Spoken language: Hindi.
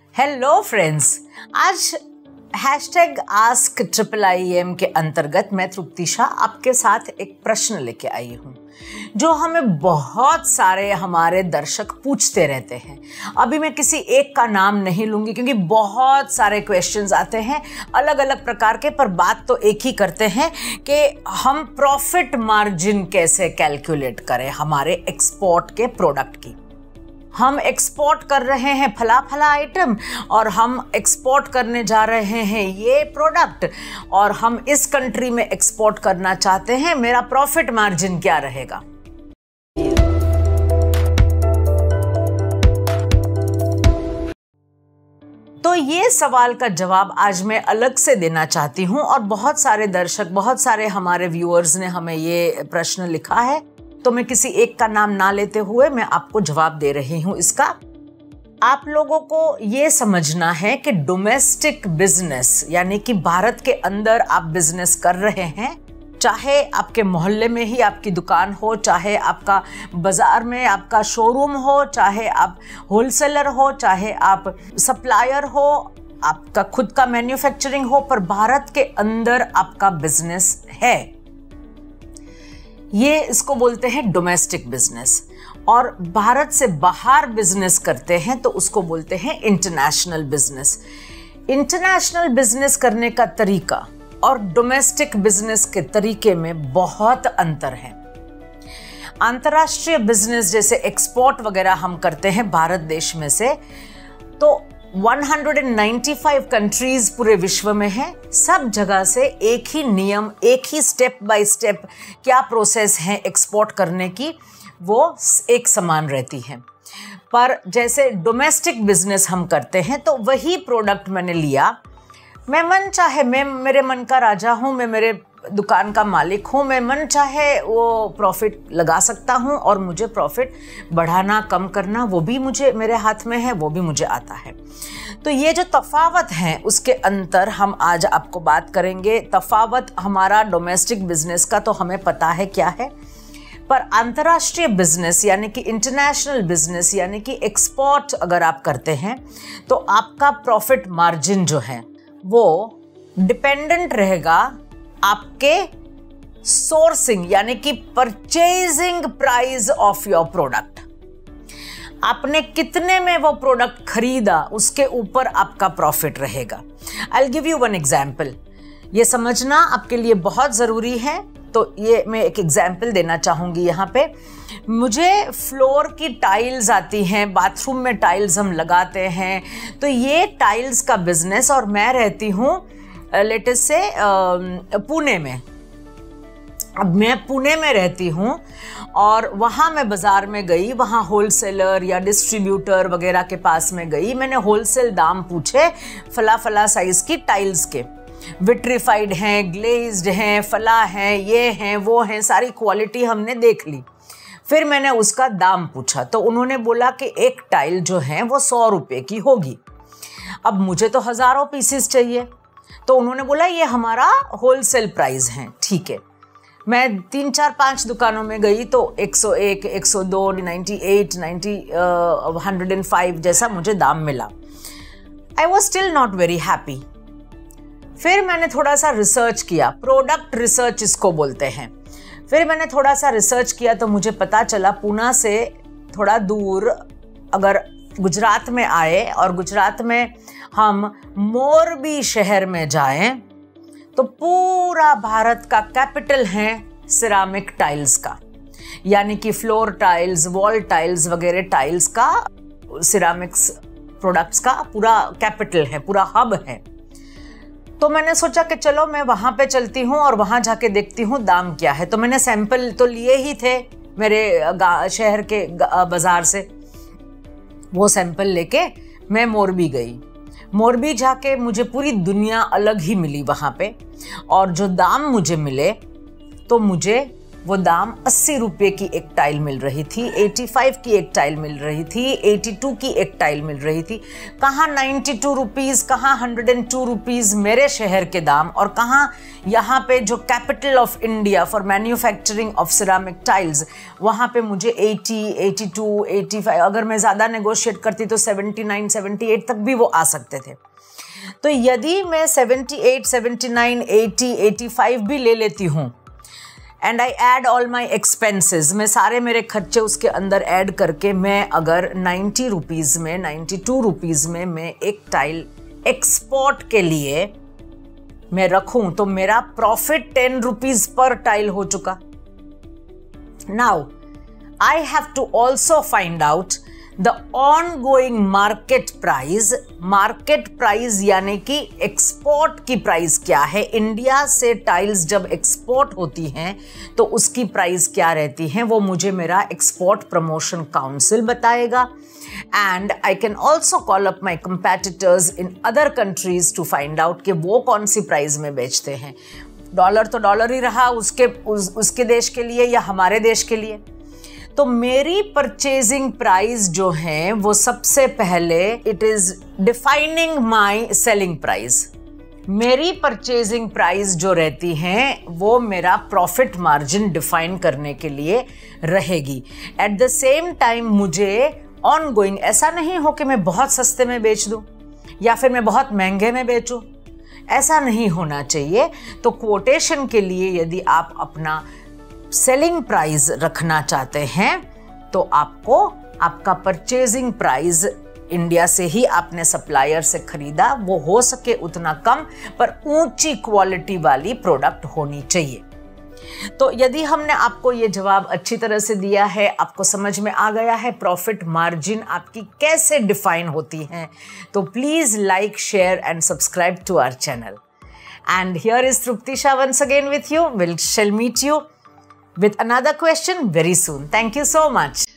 हेलो फ्रेंड्स, आज हैशटैग आस्क IIIM के अंतर्गत मैं तृप्ति शाह आपके साथ एक प्रश्न लेके आई हूँ जो हमें बहुत सारे हमारे दर्शक पूछते रहते हैं। अभी मैं किसी एक का नाम नहीं लूँगी क्योंकि बहुत सारे क्वेश्चंस आते हैं अलग अलग प्रकार के, पर बात तो एक ही करते हैं कि हम प्रॉफिट मार्जिन कैसे कैलकुलेट करें हमारे एक्सपोर्ट के प्रोडक्ट की। हम एक्सपोर्ट कर रहे हैं फला आइटम और हम एक्सपोर्ट करने जा रहे हैं ये प्रोडक्ट और हम इस कंट्री में एक्सपोर्ट करना चाहते हैं, मेरा प्रॉफिट मार्जिन क्या रहेगा। तो ये सवाल का जवाब आज मैं अलग से देना चाहती हूँ और बहुत सारे दर्शक, बहुत सारे हमारे व्यूअर्स ने हमें ये प्रश्न लिखा है, तो मैं किसी एक का नाम ना लेते हुए मैं आपको जवाब दे रही हूं इसका। आप लोगों को ये समझना है कि डोमेस्टिक बिजनेस यानी कि भारत के अंदर आप बिजनेस कर रहे हैं, चाहे आपके मोहल्ले में ही आपकी दुकान हो, चाहे आपका बाजार में आपका शोरूम हो, चाहे आप होलसेलर हो, चाहे आप सप्लायर हो, आपका खुद का मैन्युफैक्चरिंग हो, पर भारत के अंदर आपका बिजनेस है, ये इसको बोलते हैं डोमेस्टिक बिजनेस। और भारत से बाहर बिजनेस करते हैं तो उसको बोलते हैं इंटरनेशनल बिजनेस। इंटरनेशनल बिजनेस करने का तरीका और डोमेस्टिक बिजनेस के तरीके में बहुत अंतर है। अंतर्राष्ट्रीय बिजनेस जैसे एक्सपोर्ट वगैरह हम करते हैं भारत देश में से, तो 195 कंट्रीज पूरे विश्व में है, सब जगह से एक ही नियम, एक ही स्टेप बाय स्टेप क्या प्रोसेस है एक्सपोर्ट करने की, वो एक समान रहती है। पर जैसे डोमेस्टिक बिजनेस हम करते हैं तो वही प्रोडक्ट मैंने लिया, मैं मन चाहे, मैं मेरे मन का राजा हूँ, मैं मेरे दुकान का मालिक हूँ, मैं मन चाहे वो प्रॉफिट लगा सकता हूँ और मुझे प्रॉफिट बढ़ाना कम करना वो भी मुझे मेरे हाथ में है, वो भी मुझे आता है। तो ये जो तफावत है उसके अंतर हम आज आपको बात करेंगे। तफावत हमारा डोमेस्टिक बिजनेस का तो हमें पता है क्या है, पर अंतर्राष्ट्रीय बिजनेस यानी कि इंटरनेशनल बिजनेस यानी कि एक्सपोर्ट अगर आप करते हैं तो आपका प्रॉफिट मार्जिन जो है वो डिपेंडेंट रहेगा आपके सोर्सिंग यानी कि purchasing price of your product. आपने कितने में वो प्रोडक्ट खरीदा उसके ऊपर आपका प्रॉफिट रहेगा। I will give you one example, ये समझना आपके लिए बहुत ज़रूरी है। तो ये मैं एक एग्जाम्पल देना चाहूँगी यहाँ पे। मुझे फ्लोर की टाइल्स आती हैं, बाथरूम में टाइल्स हम लगाते हैं, तो ये टाइल्स का बिजनेस, और मैं रहती हूँ लेटेस्ट से पुणे में। अब मैं पुणे में रहती हूँ और वहाँ मैं बाज़ार में गई, वहाँ होलसेलर या डिस्ट्रीब्यूटर वगैरह के पास में गई, मैंने होलसेल दाम पूछे फला साइज़ की टाइल्स के, विट्रीफाइड हैं, ग्लेज्ड हैं, फला हैं, ये हैं, वो हैं, सारी क्वालिटी हमने देख ली। फिर मैंने उसका दाम पूछा तो उन्होंने बोला कि एक टाइल जो है वो 100 रुपये की होगी। अब मुझे तो हज़ारों पीसेस चाहिए, तो उन्होंने बोला ये हमारा होलसेल प्राइस है। ठीक है, मैं 3, 4, 5 दुकानों में गई तो 101, 102, 98, 90, 105 जैसा मुझे दाम मिला। I was still not very happy. फिर मैंने थोड़ा सा रिसर्च किया, प्रोडक्ट रिसर्च इसको बोलते हैं। फिर मैंने थोड़ा सा रिसर्च किया तो मुझे पता चला पूना से थोड़ा दूर अगर गुजरात में आए और गुजरात में हम मोरबी शहर में जाएं तो पूरा भारत का कैपिटल है सिरामिक टाइल्स का, यानी कि फ्लोर टाइल्स, वॉल टाइल्स वगैरह टाइल्स का, सिरामिक्स प्रोडक्ट्स का पूरा कैपिटल है, पूरा हब है। तो मैंने सोचा कि चलो मैं वहाँ पे चलती हूँ और वहाँ जाके देखती हूँ दाम क्या है। तो मैंने सैंपल तो लिए ही थे मेरे शहर के बाज़ार से, वो सैंपल लेके मैं मोरबी गई। मोरबी जाके मुझे पूरी दुनिया अलग ही मिली वहाँ पे, और जो दाम मुझे मिले तो मुझे वो दाम 80 रुपये की एक टाइल मिल रही थी, 85 की एक टाइल मिल रही थी, 82 की एक टाइल मिल रही थी। कहाँ 92 रुपीज़, कहाँ 102 रुपीज़ मेरे शहर के दाम, और कहाँ यहाँ पे जो capital of India for manufacturing of ceramic tiles, वहाँ पे मुझे 80, 82, 85, अगर मैं ज़्यादा नेगोशिएट करती तो 79, 78 तक भी वो आ सकते थे। तो यदि मैं 78, 79, 80, 85 भी ले लेती हूँ and I add all my expenses, मैं सारे मेरे खर्चे उसके अंदर ऐड करके मैं अगर 90 रुपीज़ में, 92 रुपीज़ में मैं एक टाइल एक्सपोर्ट के लिए मैं रखूं तो मेरा प्रॉफिट 10 रुपीज़ पर टाइल हो चुका। Now I have to also find out the ongoing market price यानी कि एक्सपोर्ट की प्राइस क्या है। इंडिया से टाइल्स जब एक्सपोर्ट होती हैं तो उसकी प्राइस क्या रहती है, वो मुझे मेरा एक्सपोर्ट प्रमोशन काउंसिल बताएगा। And I can also call up my competitors in other countries to find out कि वो कौन सी प्राइस में बेचते हैं। डॉलर तो डॉलर ही रहा उसके देश के लिए या हमारे देश के लिए। तो मेरी परचेजिंग प्राइस जो है वो सबसे पहले it is defining my selling price. मेरी परचेजिंग प्राइस जो रहती है वो मेरा प्रॉफिट मार्जिन डिफाइन करने के लिए रहेगी। एट द सेम टाइम मुझे ऑनगोइंग, ऐसा नहीं हो कि मैं बहुत सस्ते में बेच दूं या फिर मैं बहुत महंगे में बेचूं, ऐसा नहीं होना चाहिए। तो क्वोटेशन के लिए यदि आप अपना सेलिंग प्राइस रखना चाहते हैं तो आपको आपका परचेजिंग प्राइस इंडिया से ही आपने सप्लायर से खरीदा, वो हो सके उतना कम पर ऊंची क्वालिटी वाली प्रोडक्ट होनी चाहिए। तो यदि हमने आपको ये जवाब अच्छी तरह से दिया है, आपको समझ में आ गया है प्रॉफिट मार्जिन आपकी कैसे डिफाइन होती है, तो please like, share and subscribe to our channel. And here is Trupti Shah once again with you. Shall meet you with another question very soon. Thank you so much.